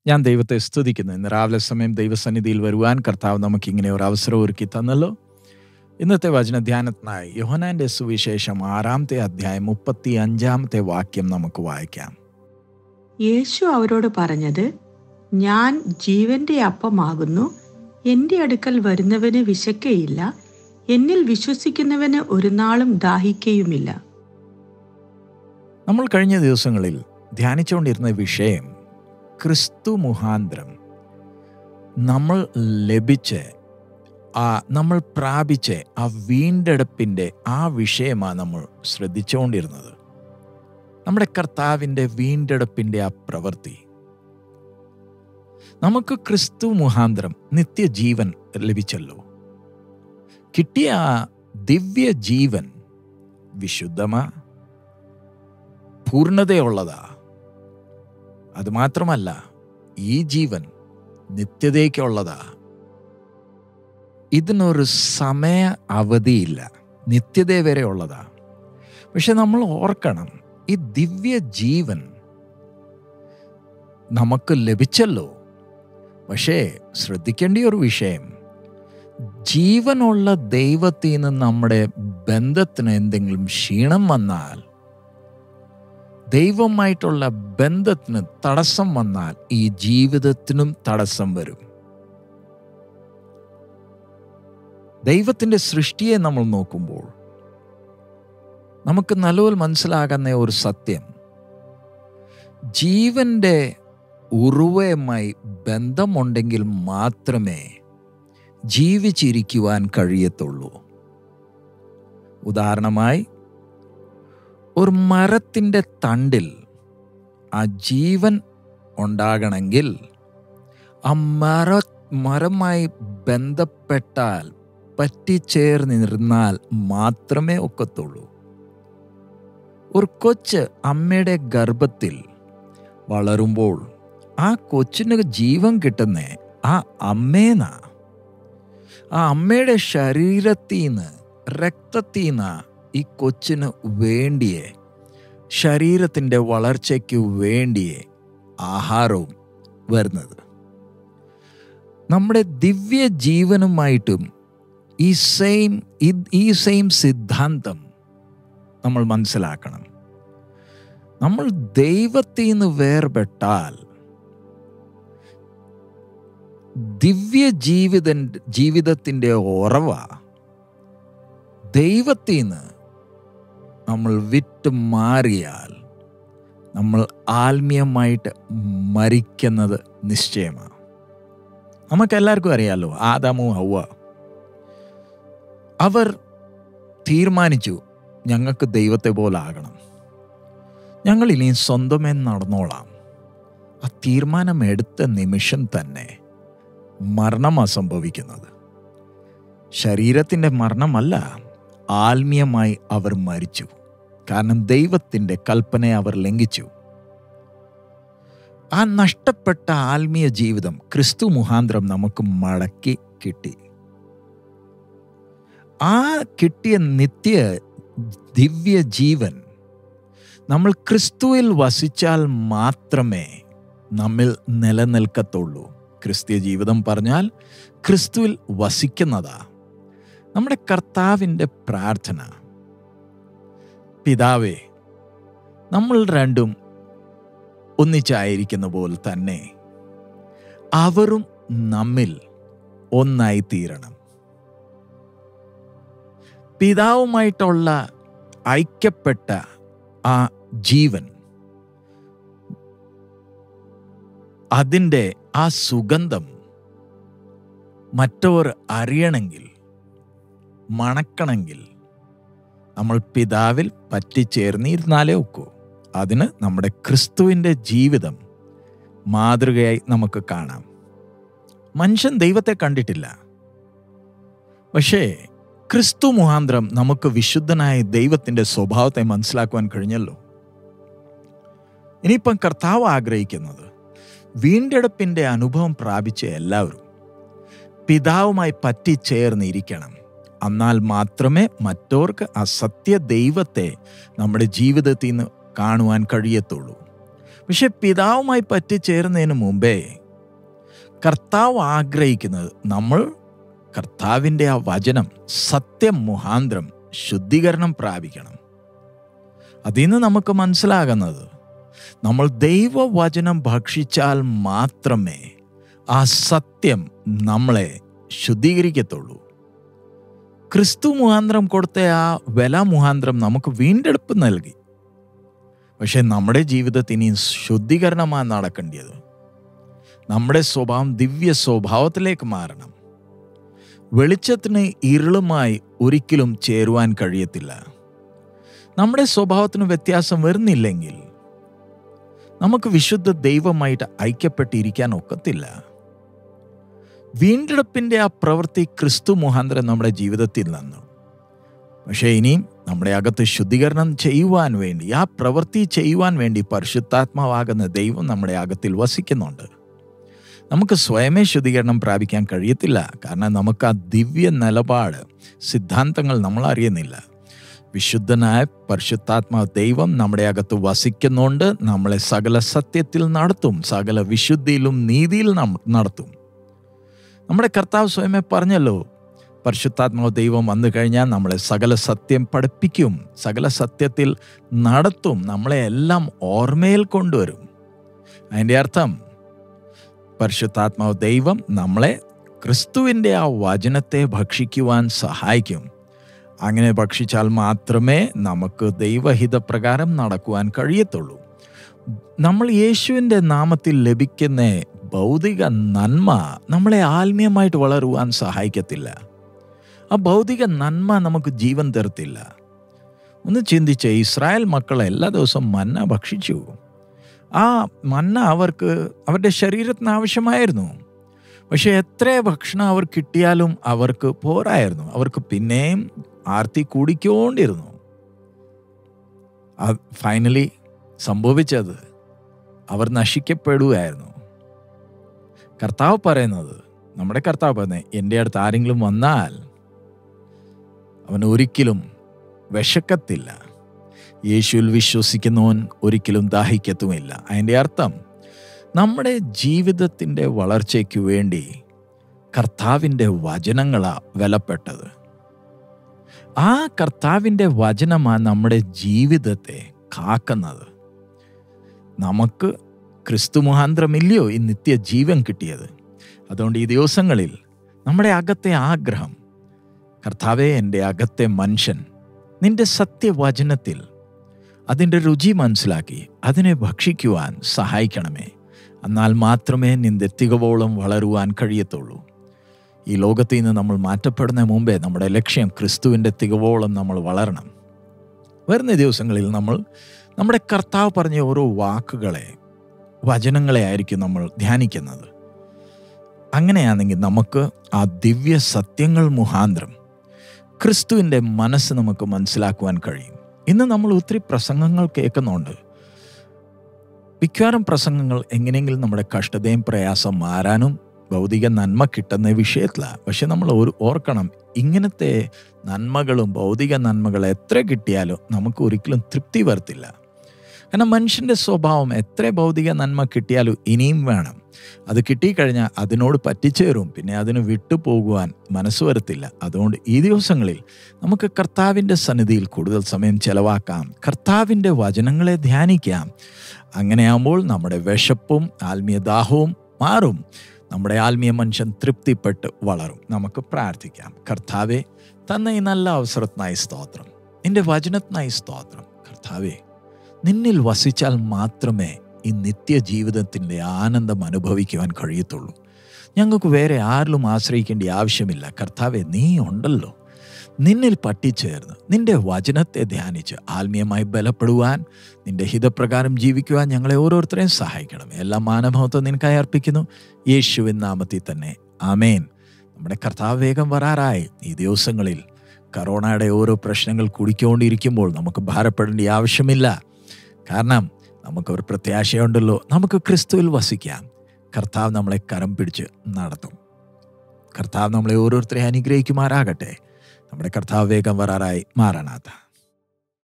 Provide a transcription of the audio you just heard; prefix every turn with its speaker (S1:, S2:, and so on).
S1: ഞാൻ ദൈവത്തെ സ്തുതിക്കുന്നു. ഇന്ന് രാവിലെ സമയം ദൈവസന്നിധിയിൽ വരുവാൻ കർത്താവ് നമുക്കിങ്ങനെ ഒരു അവസരം ഒരുക്കി തന്നല്ലോ. ഇന്നത്തെ വചനധ്യാനത്തിനായി യോഹന്നാന്റെ സുവിശേഷം 6-ാമത്തെ അധ്യായം 35-ാമത്തെ വാക്യം നമുക്ക് വായിക്കാം.
S2: യേശു അവരോട് പറഞ്ഞത്, ഞാൻ ജീവന്റെ അപ്പമാകുന്നു. എൻ്റെ അടുക്കൽ വരുന്നവന് വിശക്കയില്ല, എന്നിൽ വിശ്വസിക്കുന്നവന് ഒരു നാളും ദാഹിക്കയുമില്ല. നമ്മൾ
S1: കഴിഞ്ഞ ദിവസങ്ങളിൽ ധ്യാനിച്ചുകൊണ്ടിരുന്ന വിഷയം ക്രിസ്തു മുഖാന്തരം നമ്മൾ പ്രാപിച്ച ആ വീണ്ടെടുപ്പിൻ്റെ ആ വിഷയമാണ് നമ്മൾ ശ്രദ്ധിച്ചുകൊണ്ടിരുന്നത്. നമ്മുടെ കർത്താവിൻ്റെ വീണ്ടെടുപ്പിൻ്റെ ആ പ്രവൃത്തി, നമുക്ക് ക്രിസ്തു മുഖാന്തരം നിത്യജീവൻ ലഭിച്ചല്ലോ. കിട്ടിയ ആ ദിവ്യ ജീവൻ വിശുദ്ധമാ, പൂർണ്ണതയുള്ളതാ. അതുമാത്രമല്ല, ഈ ജീവൻ നിത്യതയ്ക്കുള്ളതാ. ഇതിനൊരു സമയ അവധിയില്ല, നിത്യത വരെ ഉള്ളതാ. പക്ഷെ നമ്മൾ ഓർക്കണം, ഈ ദിവ്യ ജീവൻ നമുക്ക് ലഭിച്ചല്ലോ. പക്ഷേ ശ്രദ്ധിക്കേണ്ട ഒരു വിഷയം, ജീവനുള്ള ദൈവത്തിൽ നിന്ന് നമ്മുടെ ബന്ധത്തിന് എന്തെങ്കിലും ക്ഷീണം വന്നാൽ, ദൈവമായിട്ടുള്ള ബന്ധത്തിന് തടസ്സം വന്നാൽ, ഈ ജീവിതത്തിനും തടസ്സം വരും. ദൈവത്തിൻ്റെ സൃഷ്ടിയെ നമ്മൾ നോക്കുമ്പോൾ നമുക്ക് നല്ലപോലെ മനസ്സിലാകുന്ന ഒരു സത്യം, ജീവന്റെ ഉറവയുമായി ബന്ധമുണ്ടെങ്കിൽ മാത്രമേ ജീവിച്ചിരിക്കുവാൻ കഴിയത്തുള്ളൂ. ഉദാഹരണമായി, ഒരു മരത്തിൻ്റെ തണ്ടിൽ ആ ജീവൻ ഉണ്ടാകണമെങ്കിൽ ആ മരമായി ബന്ധപ്പെട്ടാൽ, പറ്റിച്ചേർന്നിരുന്നാൽ മാത്രമേ ഒക്കത്തുള്ളൂ. ഒരു കൊച്ച് അമ്മയുടെ ഗർഭത്തിൽ വളരുമ്പോൾ ആ കൊച്ചിന് ജീവൻ കിട്ടുന്ന ആ അമ്മേനാ. ആ അമ്മയുടെ ശരീരത്തിൽ നിന്ന്, രക്തത്തിൽ നിന്ന് ഈ കൊച്ചിന് വേണ്ടിയ, ശരീരത്തിൻ്റെ വളർച്ചയ്ക്ക് വേണ്ടിയ ആഹാരവും വരുന്നത്. നമ്മുടെ ദിവ്യ ജീവനുമായിട്ടും ഈ സെയിം സിദ്ധാന്തം നമ്മൾ മനസ്സിലാക്കണം. നമ്മൾ ദൈവത്തിൽ നിന്ന് വേർപെട്ടാൽ ദിവ്യ ജീവിതത്തിൻ്റെ ഉറവ ദൈവത്തിൽ നിന്ന് നമ്മൾ വിട്ടു മാറിയാൽ നമ്മൾ ആത്മീയമായിട്ട് മരിക്കുന്നത് നിശ്ചയമാണ്. നമുക്കെല്ലാവർക്കും അറിയാമല്ലോ, ആദാമും ഹവ്വ അവർ തീരുമാനിച്ചു, ഞങ്ങൾക്ക് ദൈവത്തെ പോലെ ആകണം, ഞങ്ങൾ ഇനി സ്വന്തമേ നടന്നോളാം. ആ തീരുമാനം എടുത്ത നിമിഷം തന്നെ മരണമാണ് സംഭവിക്കുന്നത്. ശരീരത്തിൻ്റെ മരണമല്ല, ആത്മീയമായി അവർ മരിച്ചു. കാരണം ദൈവത്തിൻ്റെ കൽപ്പനയെ അവർ ലംഘിച്ചു. ആ നഷ്ടപ്പെട്ട ആത്മീയ ജീവിതം ക്രിസ്തു മുഖാന്തരം നമുക്ക് മടക്കി കിട്ടി. ആ കിട്ടിയ നിത്യ ദിവ്യ ജീവൻ നമ്മൾ ക്രിസ്തുവിൽ വസിച്ചാൽ മാത്രമേ നമ്മിൽ നിലനിൽക്കത്തുള്ളൂ. ക്രിസ്തീയ ജീവിതം പറഞ്ഞാൽ ക്രിസ്തുവിൽ വസിക്കുന്നതാ. നമ്മുടെ കർത്താവിൻ്റെ പ്രാർത്ഥന, പിതാവേ, നമ്മൾ രണ്ടും ഒന്നിച്ചായിരിക്കുന്ന പോലെ തന്നെ അവരും നമ്മിൽ ഒന്നായി തീരണം. പിതാവുമായിട്ടുള്ള ഐക്യപ്പെട്ട ആ ജീവൻ, അതിൻ്റെ ആ സുഗന്ധം മറ്റവർ അറിയണമെങ്കിൽ, മണക്കണമെങ്കിൽ നമ്മൾ പിതാവിൽ പറ്റിച്ചേർന്നിരുന്നാലേ ഒക്കൂ. അതിന് നമ്മുടെ ക്രിസ്തുവിൻ്റെ ജീവിതം മാതൃകയായി നമുക്ക് കാണാം. മനുഷ്യൻ ദൈവത്തെ കണ്ടിട്ടില്ല, പക്ഷേ ക്രിസ്തു മുഖാന്തരം നമുക്ക് വിശുദ്ധനായ ദൈവത്തിൻ്റെ സ്വഭാവത്തെ മനസ്സിലാക്കുവാൻ കഴിഞ്ഞല്ലോ. ഇനിയിപ്പം കർത്താവ് ആഗ്രഹിക്കുന്നത്, വീണ്ടെടുപ്പിൻ്റെ അനുഭവം പ്രാപിച്ച എല്ലാവരും പിതാവുമായി പറ്റിച്ചേർന്നിരിക്കണം. എന്നാൽ മാത്രമേ മറ്റവർക്ക് ആ സത്യ ദൈവത്തെ നമ്മുടെ ജീവിതത്തിൽ നിന്ന് കാണുവാൻ കഴിയത്തുള്ളൂ. പക്ഷെ പിതാവുമായി പറ്റിച്ചേരുന്നതിന് മുമ്പേ കർത്താവ് ആഗ്രഹിക്കുന്നത് നമ്മൾ കർത്താവിൻ്റെ ആ വചനം സത്യം മുഖാന്തരം ശുദ്ധീകരണം പ്രാപിക്കണം. അതിൽ നിന്ന് നമുക്ക് മനസ്സിലാകുന്നത് നമ്മൾ ദൈവവചനം ഭക്ഷിച്ചാൽ മാത്രമേ ആ സത്യം നമ്മളെ ശുദ്ധീകരിക്കത്തുള്ളൂ. ക്രിസ്തു മുഖാന്തരം കൊടുത്ത ആ വില മുഖാന്തരം നമുക്ക് വീണ്ടെടുപ്പ് നൽകി. പക്ഷെ നമ്മുടെ ജീവിതത്തിന് ശുദ്ധീകരണമാണ് നടക്കേണ്ടത്. നമ്മുടെ സ്വഭാവം ദിവ്യ സ്വഭാവത്തിലേക്ക് മാറണം. വെളിച്ചത്തിന് ഇരുളുമായി ഒരിക്കലും ചേരുവാൻ കഴിയത്തില്ല. നമ്മുടെ സ്വഭാവത്തിന് വ്യത്യാസം വരുന്നില്ലെങ്കിൽ നമുക്ക് വിശുദ്ധ ദൈവമായിട്ട് ഐക്യപ്പെട്ടിരിക്കാൻ ഒക്കത്തില്ല. വീണ്ടെടുപ്പിൻ്റെ ആ പ്രവൃത്തി ക്രിസ്തു മുഖാന്തരം നമ്മുടെ ജീവിതത്തിൽ നിന്നു. പക്ഷേ ഇനിയും നമ്മുടെ അകത്ത് ശുദ്ധീകരണം ചെയ്യുവാൻ വേണ്ടി, ആ പ്രവൃത്തി ചെയ്യുവാൻ വേണ്ടി പരിശുദ്ധാത്മാവാകുന്ന ദൈവം നമ്മുടെ അകത്തിൽ വസിക്കുന്നുണ്ട്. നമുക്ക് സ്വയമേ ശുദ്ധീകരണം പ്രാപിക്കാൻ കഴിയത്തില്ല. കാരണം നമുക്ക് ആ ദിവ്യ നിലപാട്, സിദ്ധാന്തങ്ങൾ നമ്മൾ അറിയുന്നില്ല. വിശുദ്ധനായ പരിശുദ്ധാത്മാവ് ദൈവം നമ്മുടെ അകത്ത് വസിക്കുന്നുണ്ട്. നമ്മളെ സകല സത്യത്തിൽ നടത്തും, സകല വിശുദ്ധിയിലും നീതിയിലും നടത്തും. നമ്മുടെ കർത്താവ് സ്വയമേ പറഞ്ഞല്ലോ, പരിശുദ്ധാത്മാവ് ദൈവം വന്നു കഴിഞ്ഞാൽ നമ്മളെ സകല സത്യം പഠിപ്പിക്കും, സകല സത്യത്തിൽ നടത്തും, നമ്മളെ എല്ലാം ഓർമ്മയിൽ കൊണ്ടുവരും. അതിൻ്റെ അർത്ഥം പരിശുദ്ധാത്മാവ് ദൈവം നമ്മളെ ക്രിസ്തുവിൻ്റെ ആ വചനത്തെ ഭക്ഷിക്കുവാൻ സഹായിക്കും. അങ്ങനെ ഭക്ഷിച്ചാൽ മാത്രമേ നമുക്ക് ദൈവഹിതപ്രകാരം നടക്കുവാൻ കഴിയത്തുള്ളൂ. നമ്മൾ യേശുവിൻ്റെ നാമത്തിൽ ലഭിക്കുന്ന ഭൗതിക നന്മ നമ്മളെ ആത്മീയമായിട്ട് വളരുവാൻ സഹായിക്കത്തില്ല. ആ ഭൗതിക നന്മ നമുക്ക് ജീവൻ തരത്തില്ല. ഒന്ന് ചിന്തിച്ച്, ഇസ്രായേൽ മക്കൾ എല്ലാ ദിവസവും മന്ന ഭക്ഷിച്ചു. ആ മന്ന അവർക്ക് അവരുടെ ശരീരത്തിന് ആവശ്യമായിരുന്നു. പക്ഷെ എത്ര ഭക്ഷണം അവർ കിട്ടിയാലും അവർക്ക് പോരായിരുന്നു. അവർക്ക് പിന്നെയും ആർത്തി കൂടിക്കൊണ്ടിരുന്നു. ഫൈനലി സംഭവിച്ചത് അവർ നശിക്കപ്പെടുകയായിരുന്നു. കർത്താവ് പറയുന്നത്, നമ്മുടെ കർത്താവ് പറയുന്നത്, എൻ്റെ അടുത്ത് ആരെങ്കിലും വന്നാൽ അവൻ ഒരിക്കലും വിശക്കത്തില്ല. യേശുവിൽ വിശ്വസിക്കുന്നവൻ ഒരിക്കലും ദാഹിക്കത്തുമില്ല. അതിൻ്റെ അർത്ഥം നമ്മുടെ ജീവിതത്തിൻ്റെ വളർച്ചയ്ക്ക് വേണ്ടി കർത്താവിൻ്റെ വചനങ്ങളാണ് വിലപ്പെട്ടത്. ആ കർത്താവിൻ്റെ വചനമാണ് നമ്മുടെ ജീവിതത്തെ കാക്കുന്നത്. നമുക്ക് ക്രിസ്തു മുഖാന്തരമില്ലയോ ഈ നിത്യജീവൻ കിട്ടിയത്? അതുകൊണ്ട് ഈ ദിവസങ്ങളിൽ നമ്മുടെ അകത്തെ ആഗ്രഹം, കർത്താവേ, എൻ്റെ അകത്തെ മനുഷ്യൻ നിൻ്റെ സത്യവചനത്തിൽ അതിൻ്റെ രുചി മനസ്സിലാക്കി അതിനെ ഭക്ഷിക്കുവാൻ സഹായിക്കണമേ. എന്നാൽ മാത്രമേ നിന്റെ തികവോളം വളരുവാൻ കഴിയത്തുള്ളൂ. ഈ ലോകത്തിൽ നിന്ന് നമ്മൾ മാറ്റപ്പെടുന്ന മുമ്പേ നമ്മുടെ ലക്ഷ്യം ക്രിസ്തുവിൻ്റെ തികവോളം നമ്മൾ വളരണം. വരുന്ന ദിവസങ്ങളിൽ നമ്മൾ നമ്മുടെ കർത്താവ് പറഞ്ഞ ഓരോ വാക്കുകളെ, വചനങ്ങളെ ആയിരിക്കും നമ്മൾ ധ്യാനിക്കുന്നത്. അങ്ങനെയാണെങ്കിൽ നമുക്ക് ആ ദിവ്യ സത്യങ്ങൾ മുഖാന്തരം ക്രിസ്തുവിൻ്റെ മനസ്സ് നമുക്ക് മനസ്സിലാക്കുവാൻ കഴിയും. ഇന്ന് നമ്മൾ ഒത്തിരി പ്രസംഗങ്ങൾ കേൾക്കുന്നുണ്ട്. മിക്കവാറും പ്രസംഗങ്ങൾ എങ്ങനെയെങ്കിലും നമ്മുടെ കഷ്ടതയും പ്രയാസം മാറാനും ഭൗതിക നന്മ കിട്ടുന്ന വിഷയത്തിലാണ്. പക്ഷെ നമ്മൾ ഓർക്കണം, ഇങ്ങനത്തെ നന്മകളും ഭൗതിക നന്മകൾ എത്ര കിട്ടിയാലും നമുക്ക് ഒരിക്കലും തൃപ്തി വരത്തില്ല. കാരണം മനുഷ്യൻ്റെ സ്വഭാവം എത്ര ഭൗതിക നന്മ കിട്ടിയാലും ഇനിയും വേണം. അത് കിട്ടിക്കഴിഞ്ഞാൽ അതിനോട് പറ്റിച്ചേരും, പിന്നെ അതിന് വിട്ടുപോകുവാൻ മനസ്സ് വരത്തില്ല. അതുകൊണ്ട് ഈ ദിവസങ്ങളിൽ നമുക്ക് കർത്താവിൻ്റെ സന്നിധിയിൽ കൂടുതൽ സമയം ചെലവാക്കാം, കർത്താവിൻ്റെ വചനങ്ങളെ ധ്യാനിക്കാം. അങ്ങനെയാകുമ്പോൾ നമ്മുടെ വിശപ്പും ആത്മീയ ദാഹവും മാറും, നമ്മുടെ ആത്മീയ മനുഷ്യൻ തൃപ്തിപ്പെട്ട് വളരും. നമുക്ക് പ്രാർത്ഥിക്കാം. കർത്താവേ, തന്ന ഈ നല്ല അവസരത്തിനായി സ്തോത്രം, നിൻ്റെ വചനത്തിനായി സ്തോത്രം. കർത്താവേ, നിന്നിൽ വസിച്ചാൽ മാത്രമേ ഈ നിത്യജീവിതത്തിൻ്റെ ആനന്ദം അനുഭവിക്കുവാൻ കഴിയത്തുള്ളൂ. ഞങ്ങൾക്ക് വേറെ ആരിലും ആശ്രയിക്കേണ്ട ആവശ്യമില്ല. കർത്താവെ, നീ ഉണ്ടല്ലോ. നിന്നിൽ പറ്റിച്ചേർന്ന് നിൻ്റെ വചനത്തെ ധ്യാനിച്ച് ആത്മീയമായി ബലപ്പെടുവാൻ, നിൻ്റെ ഹിതപ്രകാരം ജീവിക്കുവാൻ ഞങ്ങളെ ഓരോരുത്തരെയും സഹായിക്കണം. എല്ലാ മാനമഹത്വം നിനക്കായി അർപ്പിക്കുന്നു, യേശുവിൻ നാമത്തിൽ തന്നെ, ആമേൻ. നമ്മുടെ കർത്താവ് വേഗം വരാറായി. ഈ ദിവസങ്ങളിൽ കൊറോണയുടെ ഓരോ പ്രശ്നങ്ങൾ കൂടിക്കൊണ്ടിരിക്കുമ്പോൾ നമുക്ക് ഭാരപ്പെടേണ്ട ആവശ്യമില്ല. കാരണം നമുക്കൊരു പ്രത്യാശയുണ്ടല്ലോ, നമുക്ക് ക്രിസ്തുവിൽ വസിക്കാം. കർത്താവ് നമ്മളെ കരം പിടിച്ച് നടത്തും. കർത്താവ് നമ്മളെ ഓരോരുത്തരെയും അനുഗ്രഹിക്കുമാറാകട്ടെ. നമ്മുടെ കർത്താവ് വേഗം വരാറായി. മാറാനാഥ.